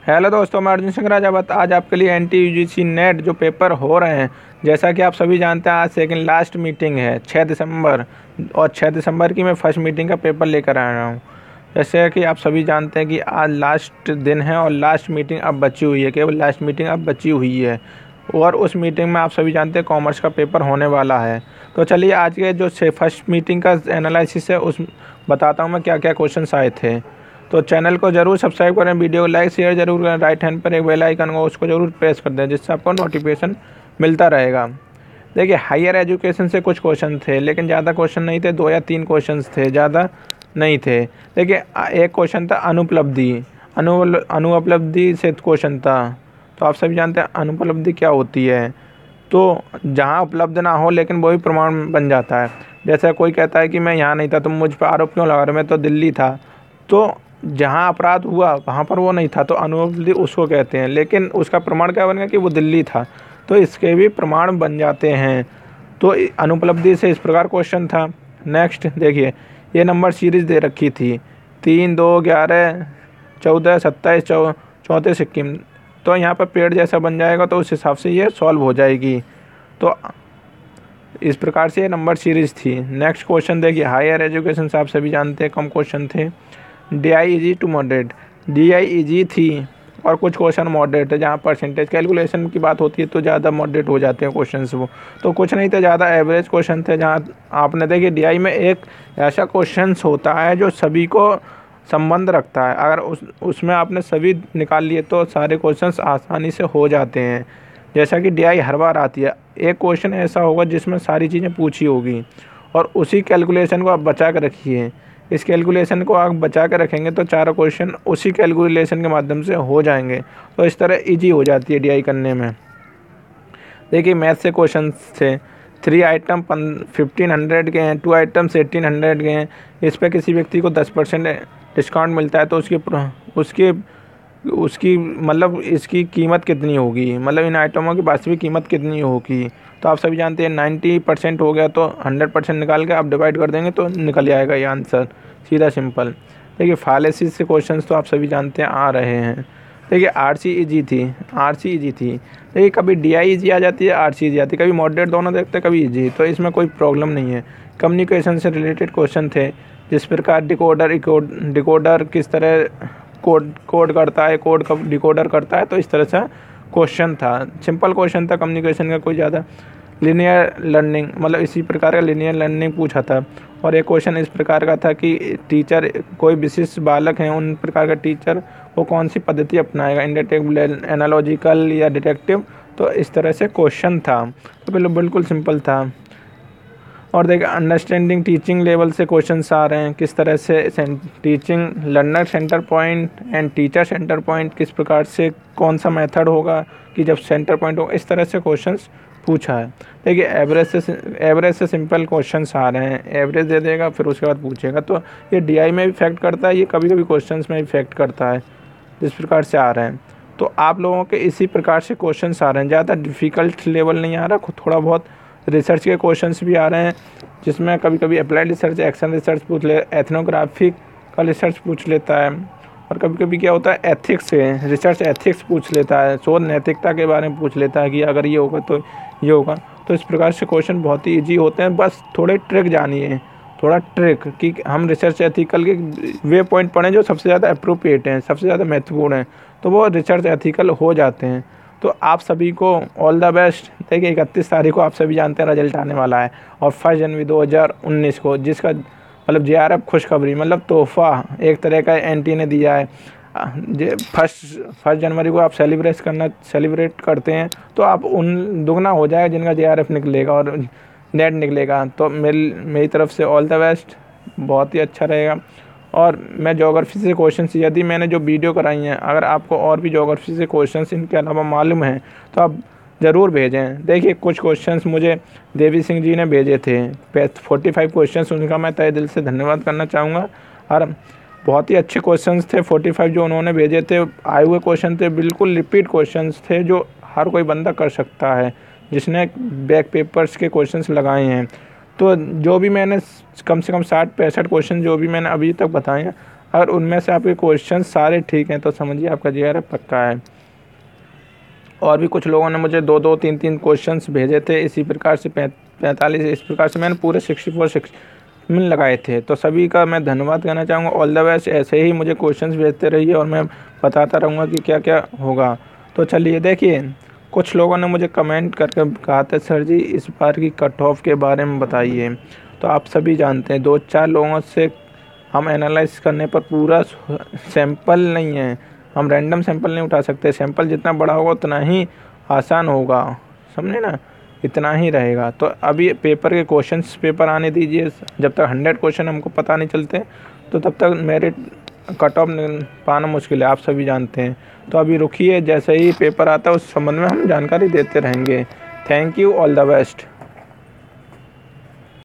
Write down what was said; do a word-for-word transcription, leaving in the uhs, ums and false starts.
Hello दोस्तों, मैं अर्जुन सिंह राजावत आज आपके लिए N T U G C NET जो पेपर हो रहे हैं, जैसा कि आप सभी जानते हैं आज सेकंड लास्ट मीटिंग है छः दिसंबर और छः दिसंबर की मैं फर्स्ट मीटिंग का पेपर लेकर आ रहा हूँ। जैसे कि आप सभी जानते हैं कि आज लास्ट दिन है और लास्ट मीटिंग अब बची हुई है, केवल लास्ट मीटिंग अब बची हुई है और उस मीटिंग में आप सभी जानते हैं कॉमर्स का पेपर होने वाला है। तो चलिए आज के जो फर्स्ट मीटिंग का एनालिसिस है उस बताता हूँ मैं क्या क्या क्वेश्चन आए थे। तो चैनल को जरूर सब्सक्राइब करें, वीडियो को लाइक शेयर जरूर करें, राइट हैंड पर एक बेल आइकन हो उसको जरूर प्रेस कर दें जिससे आपको नोटिफिकेशन मिलता रहेगा। देखिए हायर एजुकेशन से कुछ क्वेश्चन थे लेकिन ज़्यादा क्वेश्चन नहीं थे, दो या तीन क्वेश्चन थे, ज़्यादा नहीं थे। देखिए एक क्वेश्चन था अनुपलब्धि अनु अनुपलब्धि से क्वेश्चन था। तो आप सभी जानते हैं अनुपलब्धि क्या होती है। तो जहाँ उपलब्ध ना हो लेकिन वो भी प्रमाण बन जाता है। जैसे कोई कहता है कि मैं यहाँ नहीं था, तुम मुझ पर आरोप क्यों लगा रहे हो, मैं तो दिल्ली था। तो जहाँ अपराध हुआ वहाँ पर वो नहीं था तो अनुपलब्धि उसको कहते हैं, लेकिन उसका प्रमाण क्या बनेगा कि वो दिल्ली था, तो इसके भी प्रमाण बन जाते हैं। तो अनुपलब्धि से इस प्रकार क्वेश्चन था। नेक्स्ट देखिए, ये नंबर सीरीज दे रखी थी तीन दो ग्यारह चौदह सत्ताईस चौ चौंतीस इक्कीस। तो यहाँ पर पेड़ जैसा बन जाएगा तो उस हिसाब से ये सॉल्व हो जाएगी। तो इस प्रकार से ये नंबर सीरीज थी। नेक्स्ट क्वेश्चन देखिए, हायर एजुकेशन से आप सभी जानते हैं कम क्वेश्चन थे। D I easy to moderate, D I easy थी और कुछ क्वेश्चन मॉडरेट है। जहाँ परसेंटेज कैलकुलेशन की बात होती है तो ज़्यादा मॉडरेट हो जाते हैं क्वेश्चंस वो। तो कुछ नहीं थे, ज़्यादा एवरेज क्वेश्चन थे। जहाँ आपने देखिए डी आई में एक ऐसा क्वेश्चंस होता है जो सभी को संबंध रखता है। अगर उस उसमें आपने सभी निकाल लिए तो सारे क्वेश्चंस आसानी से हो जाते हैं। जैसा कि डी आई हर बार आती है, एक क्वेश्चन ऐसा होगा जिसमें सारी चीज़ें पूछी होगी और उसी कैलकुलेशन को आप बचा कर रखिए। इस कैलकुलेशन को आप बचा कर रखेंगे तो चारों क्वेश्चन उसी कैलकुलेशन के माध्यम से हो जाएंगे। तो इस तरह इजी हो जाती है डी आई करने में। देखिए मैथ से क्वेश्चन थे, थ्री आइटम फिफ्टीन हंड्रेड के हैं, टू आइटम्स एटीन हंड्रेड के हैं। इस पर किसी व्यक्ति को दस परसेंट डिस्काउंट मिलता है तो उसकी उसकी उसकी मतलब इसकी कीमत कितनी होगी, मतलब इन आइटमों की वास्तविक कीमत कितनी होगी। तो आप सभी जानते हैं नाइन्टी परसेंट हो गया तो हंड्रेड परसेंट निकाल के आप डिवाइड कर देंगे तो निकल जाएगा ये आंसर, सीधा सिंपल। देखिए फालेसी से क्वेश्चंस तो आप सभी जानते हैं आ रहे हैं। देखिए आर सी इजी थी, आर सी इजी थी। देखिए कभी डी आई इजी आ जाती है, आर सी इजी आती है, कभी मॉडरेट दोनों देखते हैं, कभी इजी, तो इसमें कोई प्रॉब्लम नहीं है। कम्युनिकेशन से रिलेटेड क्वेश्चन थे, जिस प्रकार डिकोडर डिकोडर किस तरह कोड कोड करता है, कोड कब डिकोडर करता है, तो इस तरह से क्वेश्चन था। सिंपल क्वेश्चन था कम्युनिकेशन का, कोई ज़्यादा। लीनियर लर्निंग मतलब इसी प्रकार का लीनियर लर्निंग पूछा था। और एक क्वेश्चन इस प्रकार का था कि टीचर कोई विशिष्ट बालक हैं, उन प्रकार का टीचर वो कौन सी पद्धति अपनाएगा, इंडक्टिव, एनालॉजिकल या डिडक्टिव। तो इस तरह से क्वेश्चन था, तो बिल्कुल बिल्कुल सिंपल था। और देखिए अंडरस्टैंडिंग टीचिंग लेवल से क्वेश्चंस आ रहे हैं, किस तरह से teaching learner centre point and teacher centre point, किस प्रकार से कौन सा मेथड होगा कि जब सेंटर पॉइंट होगा, इस तरह से क्वेश्चंस पूछा है। देखिए एवरेज से एवरेज से सिंपल क्वेश्चंस आ रहे हैं, एवरेज दे देगा फिर उसके बाद पूछेगा। तो ये डी आई में भी इफेक्ट करता है, ये कभी कभी क्वेश्चंस में इफेक्ट करता है, जिस प्रकार से आ रहे हैं। तो आप लोगों के इसी प्रकार से क्वेश्चंस आ रहे हैं, ज़्यादा डिफ़िकल्ट लेवल नहीं आ रहा, थोड़ा बहुत रिसर्च के क्वेश्चंस भी आ रहे हैं, जिसमें कभी कभी अप्लाइड रिसर्च, एक्शन रिसर्च पूछ ले, एथनोग्राफिक का रिसर्च पूछ लेता है, और कभी कभी क्या होता है एथिक्स से रिसर्च एथिक्स पूछ लेता है, शोध नैतिकता के बारे में पूछ लेता है कि अगर ये होगा तो ये होगा। तो इस प्रकार से क्वेश्चन बहुत ही ईजी होते हैं, बस थोड़े ट्रिक जानिए, थोड़ा ट्रिक कि हम रिसर्च एथिकल के वे पॉइंट पढ़ें जो सबसे ज़्यादा अप्रोप्रिएट हैं, सबसे ज़्यादा महत्वपूर्ण हैं, तो वो रिसर्च एथिकल हो जाते हैं। तो आप सभी को ऑल द बेस्ट। देखिए इकतीस तारीख को आप सभी जानते हैं रिजल्ट आने वाला है और फर्स्ट जनवरी दो हज़ार उन्नीस को, जिसका मतलब जे आर एफ खुशखबरी मतलब तोहफा एक तरह का एन टी ने दिया है। फर्स्ट फर्स्ट जनवरी को आप सेलिब्रेट करना सेलिब्रेट करते हैं तो आप उन दुगना हो जाएगा जिनका जे आर एफ निकलेगा और नेट निकलेगा। तो मेरी मेरी तरफ से ऑल द बेस्ट, बहुत ही अच्छा रहेगा। और मैं ज्योग्राफी से क्वेश्चंस, यदि मैंने जो वीडियो कराई हैं, अगर आपको और भी ज्योग्राफी से क्वेश्चंस इनके अलावा मालूम हैं तो आप ज़रूर भेजें। देखिए कुछ क्वेश्चंस मुझे देवी सिंह जी ने भेजे थे, फोर्टी फाइव क्वेश्चंस, उनका मैं तहे दिल से धन्यवाद करना चाहूँगा। और बहुत ही अच्छे क्वेश्चंस थे फोर्टी फाइव जो उन्होंने भेजे थे, आए हुए क्वेश्चन थे, बिल्कुल रिपीट क्वेश्चंस थे जो हर कोई बंदा कर सकता है जिसने बैक पेपर्स के क्वेश्चंस लगाए हैं। तो जो भी मैंने कम से कम साठ पैंसठ क्वेश्चन जो भी मैंने अभी तक बताए हैं, और उनमें से आपके क्वेश्चन सारे ठीक हैं तो समझिए आपका जी आर एफ पक्का है। और भी कुछ लोगों ने मुझे दो दो तीन तीन क्वेश्चंस भेजे थे इसी प्रकार से पैंतालीस इस प्रकार से मैंने पूरे सिक्सटी फोर सिक्स में लगाए थे। तो सभी का मैं धन्यवाद कहना चाहूँगा। ऑल द बेस्ट, ऐसे ही मुझे क्वेश्चंस भेजते रहिए और मैं बताता रहूँगा कि क्या क्या होगा। तो चलिए देखिए, कुछ लोगों ने मुझे कमेंट करके कहा था सर जी इस बार की कट ऑफ के बारे में बताइए। तो आप सभी जानते हैं दो चार लोगों से हम एनालाइज करने पर पूरा सैंपल नहीं है, हम रैंडम सैंपल नहीं उठा सकते। सैंपल जितना बड़ा होगा उतना ही आसान होगा, समझे ना, इतना ही रहेगा। तो अभी पेपर के क्वेश्चंस पेपर आने दीजिए। जब तक हंड्रेड क्वेश्चन हमको पता नहीं चलते तो तब तक मेरिट कट ऑफ पाना मुश्किल है, आप सभी जानते हैं। तो अभी रुकिए, जैसे ही पेपर आता है उस संबंध में हम जानकारी देते रहेंगे। Thank you, all the best.